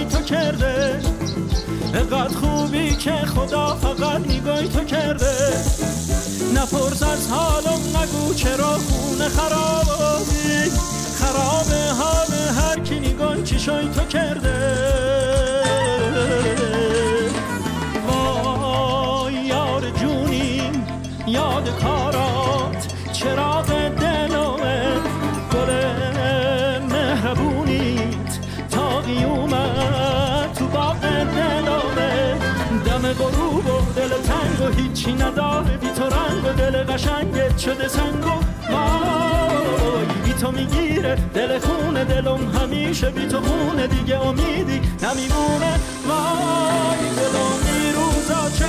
تو کرده، قد خوبی که خدا فقط نگاه تو کرده. نپرس از حالم نگو چرا خونه خرابی، خراب حال هر کی نگاه چشای تو کرده. وای یار جونی یاد کارات، چراغ دلوه گل مهربونیت تا قیومت تو باغ دلوه. دم غروب و دل تنگ و هیچی نداره بی تو رنگ و دل قشنگت شده سنگ و وای بی تو میگیره دل خونه دلم همیشه بی تو خونه دیگه امیدی نمیمونه. وای دلم این روزا چه